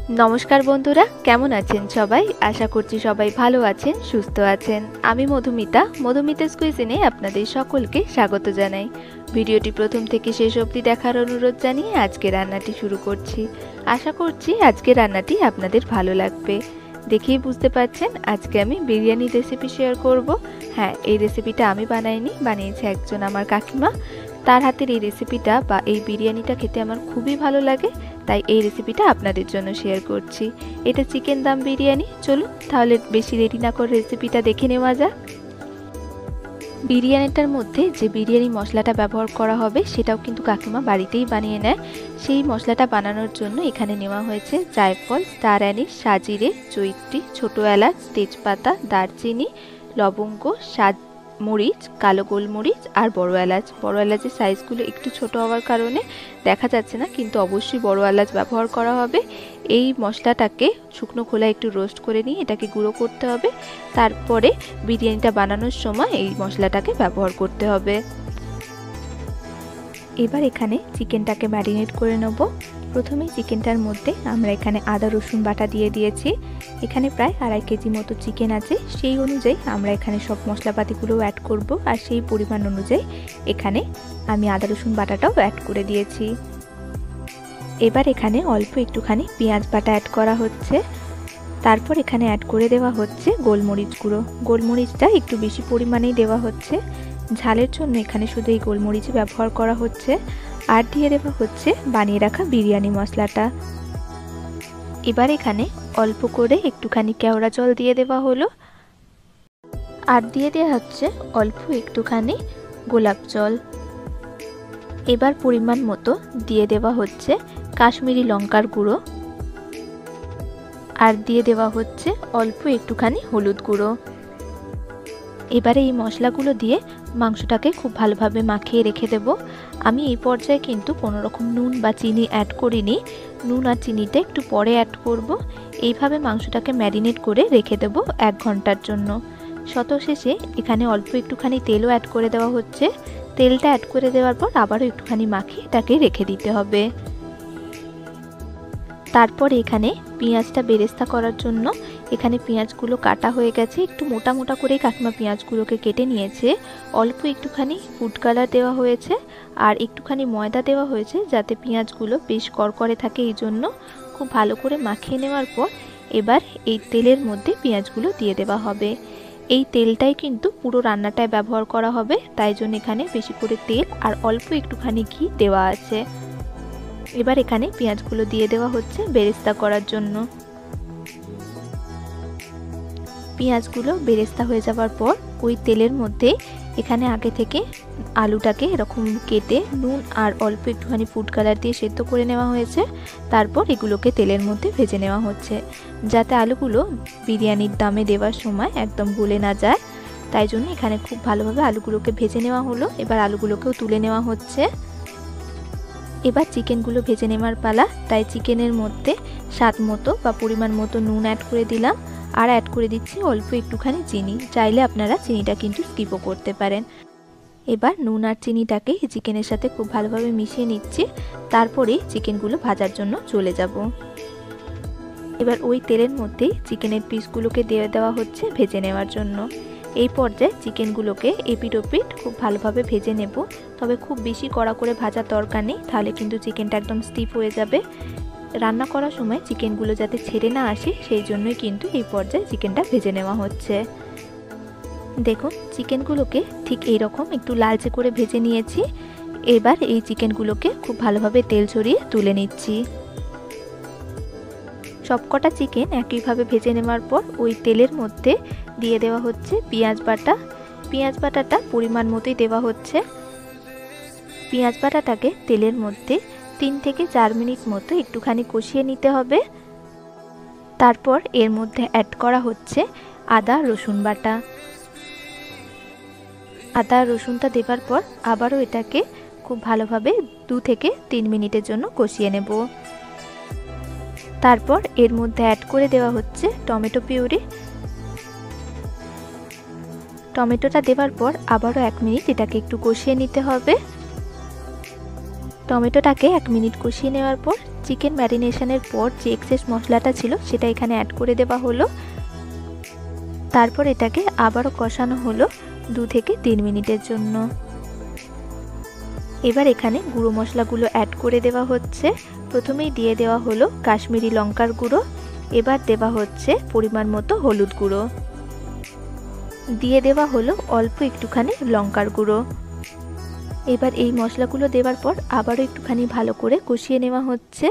নমস্কার বন্ধুরা, কেমন আছেন সবাই? আশা করছি সবাই ভালো আছেন, সুস্থ আছেন। আমি মধুমিতাস কুইজিনে আপনাদের সকলকে স্বাগত জানাই। ভিডিওটি প্রথম থেকে শেষ অবধি দেখার অনুরোধ জানিয়ে আজকে রান্নাটি শুরু করছি। আশা করছি আজকে রান্নাটি আপনাদের ভালো লাগবে। দেখেই বুঝতে পারছেন আজকে আমি বিরিয়ানি রেসিপি শেয়ার করব। হ্যাঁ, এই রেসিপিটা আমি বানাইনি, বানিয়েছে একজন আমার কাকিমা। তার হাতের এই রেসিপিটা বা এই বিরিয়ানিটা খেতে আমার খুবই ভালো লাগে, তাই এই রেসিপিটা আপনাদের জন্য শেয়ার করছি। এটা চিকেন দম বিরিয়ানি। চলুন তাহলে বেশি দেরি না করে রেসিপিটা দেখে নেওয়া যাক। বিরিয়ানিটার মধ্যে যে বিরিয়ানি মশলাটা ব্যবহার করা হবে সেটাও কিন্তু কাকিমা বাড়িতেই বানিয়ে নেয়। সেই মশলাটা বানানোর জন্য এখানে নেওয়া হয়েছে জায়ফল, স্টার অ্যানিস, সাজিরে, জয়িত্রী, ছোট এলাচ, তেজপাতা, দারচিনি, লবঙ্গ, মরিচ, কালো গোলমরিচ আর বড় এলাচ। বড় এলাচের সাইজগুলো একটু ছোট হওয়ার কারণে দেখা যাচ্ছে না, কিন্তু অবশ্যই বড় এলাচ ব্যবহার করা হবে। এই মশলাটাকে শুকনো খোলায় একটু রোস্ট করে নিয়ে এটাকে গুঁড়ো করতে হবে। তারপরে বিরিয়ানিটা বানানোর সময় এই মশলাটাকে ব্যবহার করতে হবে। এবার এখানে চিকেনটাকে ম্যারিনেট করে নেব। প্রথমে চিকেনটার মধ্যে আমরা এখানে আদা রসুন বাটা দিয়ে দিয়েছি। এখানে প্রায় 2.5 কেজি মতো চিকেন আছে, সেই অনুযায়ী আমরা এখানে সব মশলাপাতিগুলো অ্যাড করব, আর সেই পরিমাণ অনুযায়ী এখানে আমি আদা রসুন বাটাটাও অ্যাড করে দিয়েছি। এবার এখানে অল্প একটুখানি পেঁয়াজ বাটা অ্যাড করা হচ্ছে। তারপর এখানে অ্যাড করে দেওয়া হচ্ছে গোলমরিচ গুঁড়ো। গোলমরিচটা একটু বেশি পরিমাণেই দেওয়া হচ্ছে, ঝালের জন্য এখানে শুধু এই গোলমরিচই ব্যবহার করা হচ্ছে। আর দিয়ে দেওয়া হচ্ছে বানিয়ে রাখা বিরিয়ানি মশলাটা। এবার এখানে অল্প করে একটুখানি কেওড়া জল দিয়ে দেওয়া হলো, আর দিয়ে দেওয়া হচ্ছে অল্প একটুখানি গোলাপ জল। এবার পরিমাণ মতো দিয়ে দেওয়া হচ্ছে কাশ্মীরি লঙ্কার গুঁড়ো, আর দিয়ে দেওয়া হচ্ছে অল্প একটুখানি হলুদ গুঁড়ো। এবারে এই মশলাগুলো দিয়ে মাংসটাকে খুব ভালোভাবে মাখিয়ে রেখে দেব। আমি এই পর্যায়ে কিন্তু কোনো রকম নুন বা চিনি অ্যাড করিনি, নুন আর চিনিটা একটু পরে অ্যাড করব। এইভাবে মাংসটাকে ম্যারিনেট করে রেখে দেব 1 ঘন্টার জন্য। শেষে এখানে অল্প একটুখানি তেলও অ্যাড করে দেওয়া হচ্ছে। তেলটা অ্যাড করে দেওয়ার পর আবারও একটুখানি মাখিয়ে এটাকে রেখে দিতে হবে। তারপর এখানে পেঁয়াজটা বেরেস্তা করার জন্য এখানে পেঁয়াজগুলো কাটা হয়ে গেছে। একটু মোটা মোটা করে কাকিমা পেঁয়াজগুলোকে কেটে নিয়েছে। অল্প একটুখানি ফুড কালার দেওয়া হয়েছে আর একটুখানি ময়দা দেওয়া হয়েছে, যাতে পেঁয়াজগুলো বেশ করকরে থাকে। এই জন্য খুব ভালো করে মাখিয়ে নেওয়ার পর এবার এই তেলের মধ্যে পেঁয়াজগুলো দিয়ে দেওয়া হবে। এই তেলটাই কিন্তু পুরো রান্নাটায় ব্যবহার করা হবে, তাই জন্য এখানে বেশি করে তেল আর অল্প একটুখানি ঘি দেওয়া আছে। এবার এখানে পেঁয়াজগুলো দিয়ে দেওয়া হচ্ছে বেরেস্তা করার জন্য। পেঁয়াজগুলো বেরেস্তা হয়ে যাওয়ার পর ওই তেলের মধ্যে এখানে আগে থেকে আলুটাকে এরকম কেটে নুন আর অল্প একটুখানি ফুড কালার দিয়ে সেদ্ধ করে নেওয়া হয়েছে। তারপর এগুলোকে তেলের মধ্যে ভেজে নেওয়া হচ্ছে, যাতে আলুগুলো বিরিয়ানির দমে দেওয়ার সময় একদম গলে না যায়। তাই জন্য এখানে খুব ভালোভাবে আলুগুলোকে ভেজে নেওয়া হলো। এবার আলুগুলোকেও তুলে নেওয়া হচ্ছে। এবার চিকেনগুলো ভেজে নেওয়ার পালা, তাই চিকেনের মধ্যে স্বাদ মতো বা পরিমাণ মতো নুন অ্যাড করে দিলাম, আর অ্যাড করে দিচ্ছি অল্প একটুখানি চিনি। চাইলে আপনারা চিনিটা কিন্তু স্কিপও করতে পারেন। এবার নুন আর চিনিটাকে চিকেনের সাথে খুব ভালোভাবে মিশিয়ে নিচ্ছি। তারপরে চিকেনগুলো ভাজার জন্য চলে যাব। এবার ওই তেলের মধ্যেই চিকেনের পিসগুলোকে দিয়ে দেওয়া হচ্ছে ভেজে নেওয়ার জন্য। এই পর্যায়ে চিকেনগুলোকে এপিট ওপিট খুব ভালোভাবে ভেজে নেব, তবে খুব বেশি কড়া করে ভাজার দরকার নেই, তাহলে কিন্তু চিকেনটা একদম স্টিফ হয়ে যাবে। রান্না করার সময় চিকেনগুলো যাতে ছেড়ে না আসে, সেই জন্যই কিন্তু এই পর্যায়ে চিকেনটা ভেজে নেওয়া হচ্ছে। দেখুন চিকেনগুলোকে ঠিক এইরকম একটু লালচে করে ভেজে নিয়েছি। এবার এই চিকেনগুলোকে খুব ভালোভাবে তেল ছড়িয়ে তুলে নিচ্ছি। সবকটা চিকেন একইভাবে ভেজে নেওয়ার পর ওই তেলের মধ্যে দিয়ে দেওয়া হচ্ছে পেঁয়াজ বাটা। পেঁয়াজ বাটাটা পরিমাণ মতোই দেওয়া হচ্ছে। পেঁয়াজ বাটাটাকে তেলের মধ্যে 3 থেকে 4 মিনিট মতো একটুখানি কষিয়ে নিতে হবে। তারপর এর মধ্যে অ্যাড করা হচ্ছে আদা রসুন বাটা। আদা রসুনটা দেওয়ার পর আবারও এটাকে খুব ভালোভাবে 2 থেকে 3 মিনিটের জন্য কষিয়ে নেব। তারপর এর মধ্যে অ্যাড করে দেওয়া হচ্ছে টমেটো পিউরি। টমেটোটা দেওয়ার পর আবারও 1 মিনিট এটাকে একটু কষিয়ে নিতে হবে। টমেটোটাকে 1 মিনিট কষিয়ে নেওয়ার পর চিকেন ম্যারিনেশনের পর যে এক্সেস মশলাটা ছিল সেটা এখানে অ্যাড করে দেওয়া হলো। তারপর এটাকে আবারও কষানো হলো 2 থেকে 3 মিনিটের জন্য। এবার এখানে গুঁড়ো মশলাগুলো অ্যাড করে দেওয়া হচ্ছে। প্রথমেই দিয়ে দেওয়া হলো কাশ্মীরি লঙ্কার গুঁড়ো, এবার দেওয়া হচ্ছে পরিমাণ মতো হলুদ গুঁড়ো, দিয়ে দেওয়া হলো অল্প একটুখানি লঙ্কার গুঁড়ো। এবার এই মশলাগুলো দেওয়ার পর আবারও একটুখানি ভালো করে কষিয়ে নেওয়া হচ্ছে।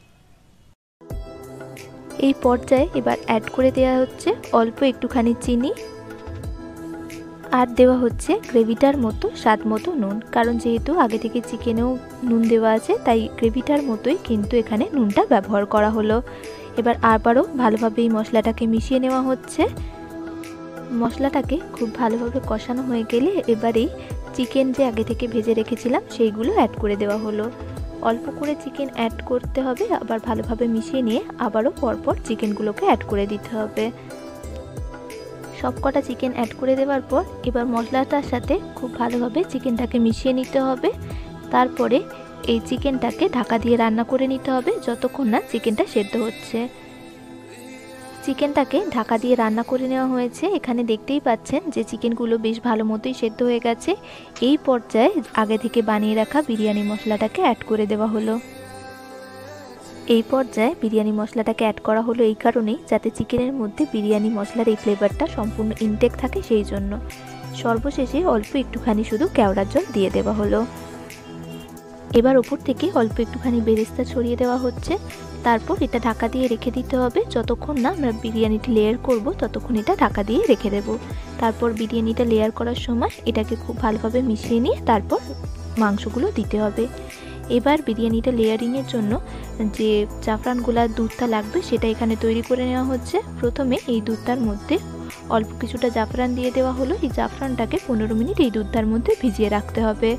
এই পর্যায়ে এবার অ্যাড করে দেওয়া হচ্ছে অল্প একটুখানি চিনি, আর দেওয়া হচ্ছে গ্রেভিটার মতো স্বাদ মতো নুন, কারণ যেহেতু আগে থেকে চিকেনেও নুন দেওয়া আছে তাই গ্রেভিটার মতোই কিন্তু এখানে নুনটা ব্যবহার করা হলো। এবার আবারও ভালোভাবে এই মশলাটাকে মিশিয়ে নেওয়া হচ্ছে। মশলাটাকে খুব ভালোভাবে কষানো হয়ে গেলে এবারেই চিকেন যে আগে থেকে ভেজে রেখেছিলাম সেইগুলো অ্যাড করে দেওয়া হলো। অল্প করে চিকেন অ্যাড করতে হবে, আবার ভালোভাবে মিশিয়ে নিয়ে আবারও পরপর চিকেনগুলোকে অ্যাড করে দিতে হবে। সবকটা চিকেন অ্যাড করে দেওয়ার পর এবার মশলাটার সাথে খুব ভালোভাবে চিকেনটাকে মিশিয়ে নিতে হবে। তারপরে এই চিকেনটাকে ঢাকা দিয়ে রান্না করে নিতে হবে যতক্ষণ না চিকেনটা সেদ্ধ হচ্ছে। চিকেনটাকে ঢাকা দিয়ে রান্না করে নেওয়া হয়েছে। এখানে দেখতেই পাচ্ছেন যে চিকেনগুলো বেশ ভালো মতোই সেদ্ধ হয়ে গেছে। এই পর্যায়ে আগে থেকে বানিয়ে রাখা বিরিয়ানি মশলাটাকে অ্যাড করে দেওয়া হলো। এই পর্যায়ে বিরিয়ানি মশলাটাকে অ্যাড করা হলো এই কারণেই যাতে চিকেনের মধ্যে বিরিয়ানি মশলার এই ফ্লেভারটা সম্পূর্ণ ইনটেক থাকে সেই জন্য। সর্বশেষে অল্প একটুখানি শুধু কেওড়ার জল দিয়ে দেওয়া হলো। এবার ওপর থেকে অল্প একটুখানি বেরেস্তা ছড়িয়ে দেওয়া হচ্ছে। তারপর এটা ঢাকা দিয়ে রেখে দিতে হবে যতক্ষণ না আমরা বিরিয়ানিটা লেয়ার করব ততক্ষণ এটা ঢাকা দিয়ে রেখে দেব। তারপর বিরিয়ানিটা লেয়ার করার সময় এটাকে খুব ভালোভাবে মিশিয়ে নিয়ে তারপর মাংসগুলো দিতে হবে। এবার বিরিয়ানিটা লেয়ারিংয়ের জন্য যে জাফরানগুলার দুধটা লাগবে সেটা এখানে তৈরি করে নেওয়া হচ্ছে। প্রথমে এই দুধটার মধ্যে অল্প কিছুটা জাফরান দিয়ে দেওয়া হলো। এই জাফরানটাকে 15 মিনিট এই দুধটার মধ্যে ভিজিয়ে রাখতে হবে।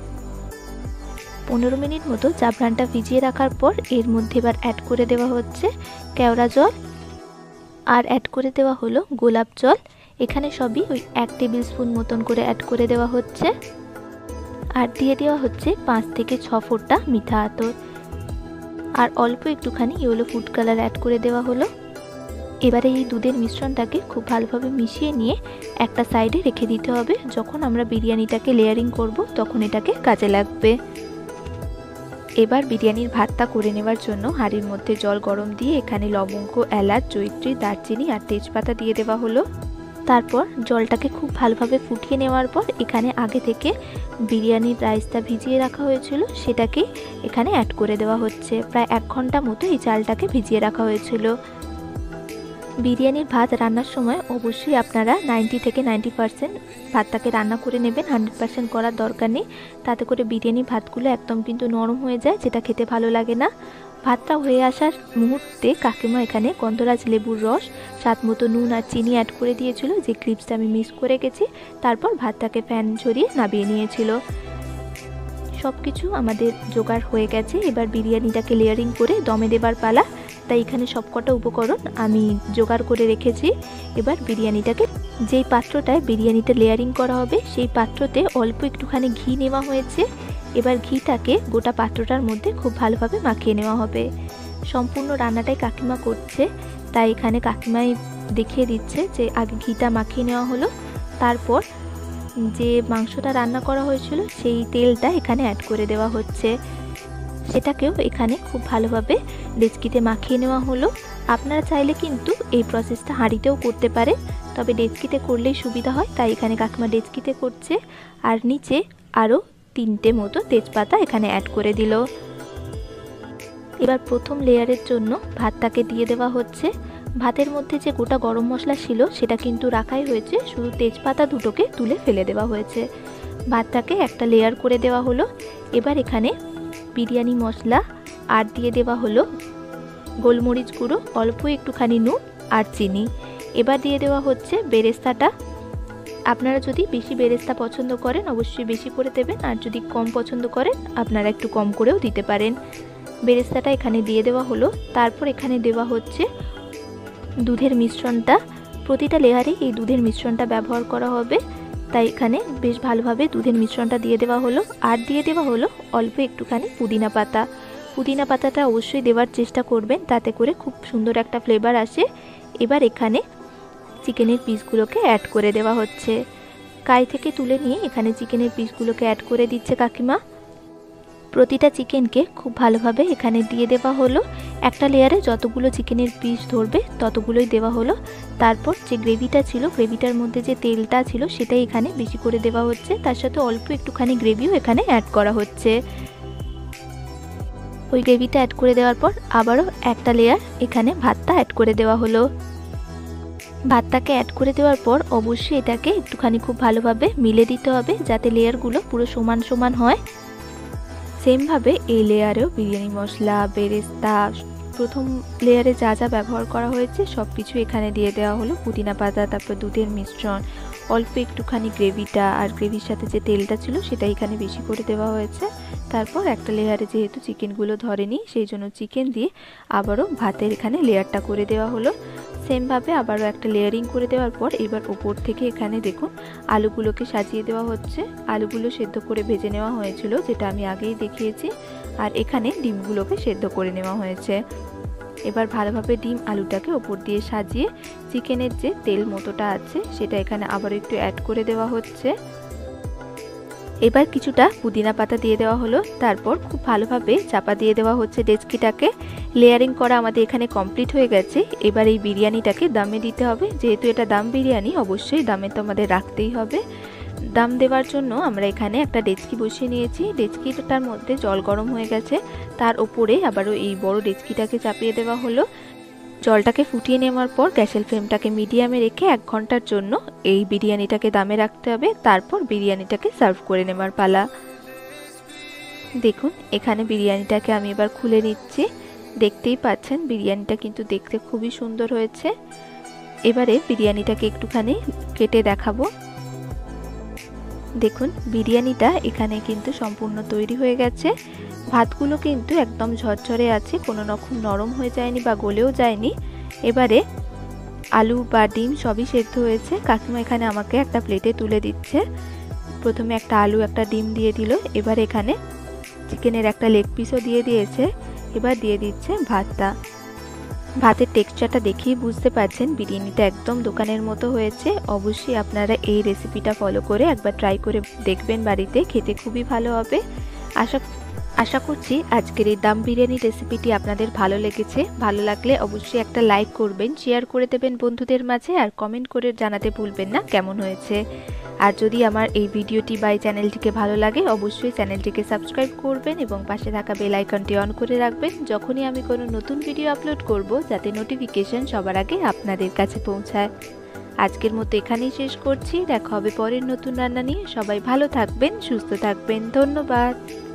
15 মিনিট মতো জাফরানটা ভিজিয়ে রাখার পর এর মধ্যে এবার অ্যাড করে দেওয়া হচ্ছে কেওড়া জল, আর অ্যাড করে দেওয়া হলো গোলাপ জল। এখানে সবই ওই 1 টেবিল স্পুন মতন করে অ্যাড করে দেওয়া হচ্ছে। আর দিয়ে দেওয়া হচ্ছে 5 থেকে 6 ফোঁটা মিঠা আতর, আর অল্প একটুখানি ইয়েলো ফুড কালার অ্যাড করে দেওয়া হলো। এবারে এই দুধের মিশ্রণটাকে খুব ভালোভাবে মিশিয়ে নিয়ে একটা সাইডে রেখে দিতে হবে। যখন আমরা বিরিয়ানিটাকে লেয়ারিং করব তখন এটাকে কাজে লাগবে। এবার বিরিয়ানির ভাতটা করে নেওয়ার জন্য হাঁড়ির মধ্যে জল গরম দিয়ে এখানে লবঙ্গ, এলাচ, জয়িত্রী, দারচিনি আর তেজপাতা দিয়ে দেওয়া হলো। তারপর জলটাকে খুব ভালোভাবে ফুটিয়ে নেওয়ার পর এখানে আগে থেকে বিরিয়ানির রাইসটা ভিজিয়ে রাখা হয়েছিল সেটাকে এখানে অ্যাড করে দেওয়া হচ্ছে। প্রায় 1 ঘন্টা মতো এই চালটাকে ভিজিয়ে রাখা হয়েছিল। বিরিয়ানির ভাত রান্নার সময় অবশ্যই আপনারা 90 থেকে 90% ভাতটাকে রান্না করে নেবেন, 100% করার দরকার নেই। তাতে করে বিরিয়ানি ভাতগুলো একদম কিন্তু নরম হয়ে যায়, যেটা খেতে ভালো লাগে না। ভাতটা হয়ে আসার মুহূর্তে কাকিমা এখানে গন্ধরাজ লেবুর রস, স্বাদ মতো নুন আর চিনি অ্যাড করে দিয়েছিল, যে ক্লিপসটা আমি মিস করে গেছি। তারপর ভাতটাকে ফ্যান ঝরিয়ে নামিয়ে নিয়েছিল। সব কিছু আমাদের জোগাড় হয়ে গেছে। এবার বিরিয়ানিটাকে লেয়ারিং করে দমে দেবার পালা। তাই এখানে সবকটা উপকরণ আমি জোগাড় করে রেখেছি। এবার বিরিয়ানিটাকে যেই পাত্রটায় বিরিয়ানিটা লেয়ারিং করা হবে সেই পাত্রতে অল্প একটুখানি ঘি নেওয়া হয়েছে। এবার ঘিটাকে গোটা পাত্রটার মধ্যে খুব ভালোভাবে মাখিয়ে নেওয়া হবে। সম্পূর্ণ রান্নাটাই কাকিমা করছে, তাই এখানে কাকিমাই দেখিয়ে দিচ্ছে যে আগে ঘিটা মাখিয়ে নেওয়া হলো। তারপর যে মাংসটা রান্না করা হয়েছিল সেই তেলটা এখানে অ্যাড করে দেওয়া হচ্ছে। সেটাকেও এখানে খুব ভালোভাবে ডেচকিতে মাখিয়ে নেওয়া হলো। আপনারা চাইলে কিন্তু এই প্রসেসটা হাঁড়িতেও করতে পারেন, তবে ডেচকিতে করলেই সুবিধা হয়, তাই এখানে কাকিমা ডেচকিতে করছে। আর নিচে আরও 3টে মতো তেজপাতা এখানে অ্যাড করে দিল। এবার প্রথম লেয়ারের জন্য ভাতটাকে দিয়ে দেওয়া হচ্ছে। ভাতের মধ্যে যে গোটা গরম মশলা ছিল সেটা কিন্তু রাখাই হয়েছে, শুধু তেজপাতা দুটোকে তুলে ফেলে দেওয়া হয়েছে। ভাতটাকে একটা লেয়ার করে দেওয়া হলো। এবার এখানে বিরিয়ানি মশলা আর দিয়ে দেওয়া হলো গোলমরিচ গুঁড়ো, অল্প একটুখানি নুন আর চিনি। এবার দিয়ে দেওয়া হচ্ছে বেরেস্তাটা। আপনারা যদি বেশি বেরেস্তা পছন্দ করেন অবশ্যই বেশি করে দেবেন, আর যদি কম পছন্দ করেন আপনারা একটু কম করেও দিতে পারেন। বেরেস্তাটা এখানে দিয়ে দেওয়া হলো। তারপর এখানে দেওয়া হচ্ছে দুধের মিশ্রণটা। প্রতিটা লেয়ারে এই দুধের মিশ্রণটা ব্যবহার করা হবে, তাই এখানে বেশ ভালোভাবে দুধের মিশ্রণটা দিয়ে দেওয়া হলো। আর দিয়ে দেওয়া হলো অল্প একটুখানি পুদিনা পাতা। পুদিনা পাতাটা অবশ্যই দেওয়ার চেষ্টা করবেন, তাতে করে খুব সুন্দর একটা ফ্লেভার আসে। এবার এখানে চিকেনের পিসগুলোকে অ্যাড করে দেওয়া হচ্ছে। কাই থেকে তুলে নিয়ে এখানে চিকেনের পিসগুলোকে অ্যাড করে দিচ্ছে কাকিমা। প্রতিটা চিকেনকে খুব ভালোভাবে এখানে দিয়ে দেওয়া হলো। একটা লেয়ারে যতগুলো চিকেনের পিস ধরবে ততগুলোই দেওয়া হলো। তারপর যে গ্রেভিটা ছিল, গ্রেভিটার মধ্যে যে তেলটা ছিল সেটাই এখানে বেশি করে দেওয়া হচ্ছে। তার সাথে অল্প একটুখানি গ্রেভিও এখানে অ্যাড করা হচ্ছে। ওই গ্রেভিটা অ্যাড করে দেওয়ার পর আবারও একটা লেয়ার এখানে ভাতটা অ্যাড করে দেওয়া হলো। ভাতটাকে অ্যাড করে দেওয়ার পর অবশ্যই এটাকে একটুখানি খুব ভালোভাবে মিলে দিতে হবে, যাতে লেয়ারগুলো পুরো সমান সমান হয়। সেমভাবে এই লেয়ারেও বিরিয়ানি মশলা, বেরেস্তা, প্রথম লেয়ারে যা যা ব্যবহার করা হয়েছে সব কিছু এখানে দিয়ে দেওয়া হলো। পুদিনা পাতা, তারপর দুধের মিশ্রণ, অল্প একটুখানি গ্রেভিটা, আর গ্রেভির সাথে যে তেলটা ছিল সেটা এখানে বেশি করে দেওয়া হয়েছে। তারপর একটা লেয়ারে যেহেতু চিকেনগুলো ধরেনি সেই জন্য চিকেন দিয়ে আবারও ভাতের এখানে লেয়ারটা করে দেওয়া হলো। সেমভাবে আবারও একটা লেয়ারিং করে দেওয়ার পর এবার ওপর থেকে এখানে দেখুন আলুগুলোকে সাজিয়ে দেওয়া হচ্ছে। আলুগুলো সেদ্ধ করে ভেজে নেওয়া হয়েছিল, যেটা আমি আগেই দেখিয়েছি। আর এখানে ডিমগুলোকে সেদ্ধ করে নেওয়া হয়েছে। এবার ভালোভাবে ডিম আলুটাকে ওপর দিয়ে সাজিয়ে চিকেনের যে তেল মতোটা আছে সেটা এখানে আবার একটু অ্যাড করে দেওয়া হচ্ছে। এবার কিছুটা পুদিনা পাতা দিয়ে দেওয়া হলো। তারপর খুব ভালোভাবে চাপা দিয়ে দেওয়া হচ্ছে ডেচকিটাকে। লেয়ারিং করা আমাদের এখানে কমপ্লিট হয়ে গেছে। এবার এই বিরিয়ানিটাকে দমে দিতে হবে। যেহেতু এটা দম বিরিয়ানি, অবশ্যই দমে তো আমাদের রাখতেই হবে। দম দেওয়ার জন্য আমরা এখানে একটা ডেচকি বসিয়ে নিয়েছি। ডেচকিটার মধ্যে জল গরম হয়ে গেছে, তার উপরে আবারও এই বড় ডেচকিটাকে চাপিয়ে দেওয়া হলো। জলটাকে ফুটিয়ে নেওয়ার পর গ্যাসের ফ্লেমটাকে মিডিয়ামে রেখে 1 ঘন্টার জন্য এই বিরিয়ানিটাকে দমে রাখতে হবে। তারপর বিরিয়ানিটাকে সার্ভ করে নেওয়ার পালা। দেখুন এখানে বিরিয়ানিটাকে আমি এবার খুলে নিচ্ছি। দেখতেই পাচ্ছেন বিরিয়ানিটা কিন্তু দেখতে খুবই সুন্দর হয়েছে। এবারে বিরিয়ানিটাকে একটুখানি কেটে দেখাবো। দেখুন বিরিয়ানিটা এখানে কিন্তু সম্পূর্ণ তৈরি হয়ে গেছে। ভাতগুলো কিন্তু একদম ঝরঝরে আছে, কোনো রকম নরম হয়ে যায়নি বা গলেও যায়নি। এবারে আলু বা ডিম সবই সেদ্ধ হয়েছে। কাকিমা এখানে আমাকে একটা প্লেটে তুলে দিচ্ছে। প্রথমে একটা আলু একটা ডিম দিয়ে দিল। এবার এখানে চিকেনের একটা লেগ পিসও দিয়ে দিয়েছে। এবার দিয়ে দিচ্ছে ভাতটা। ভাতের টেক্সচারটা দেখেই বুঝতে পারছেন বিরিয়ানিটা একদম দোকানের মতো হয়েছে। অবশ্যই আপনারা এই রেসিপিটা ফলো করে একবার ট্রাই করে দেখবেন, বাড়িতে খেতে খুবই ভালো হবে। আশা করছি আজকের এই দম বিরিয়ানি রেসিপিটি আপনাদের ভালো লেগেছে। ভালো লাগলে অবশ্যই একটা লাইক করবেন, শেয়ার করে দেবেন বন্ধুদের মাঝে, আর কমেন্ট করে জানাতে ভুলবেন না কেমন হয়েছে। আর যদি আমার এই ভিডিওটি বা এই চ্যানেলটিকে ভালো লাগে অবশ্যই চ্যানেলটিকে সাবস্ক্রাইব করবেন এবং পাশে থাকা বেল আইকনটি অন করে রাখবেন, যখনই আমি কোনো নতুন ভিডিও আপলোড করব যাতে নোটিফিকেশন সবার আগে আপনাদের কাছে পৌঁছায়। আজকের মতো এখানেই শেষ করছি। দেখা হবে পরের নতুন রান্না নিয়ে। সবাই ভালো থাকবেন, সুস্থ থাকবেন। ধন্যবাদ।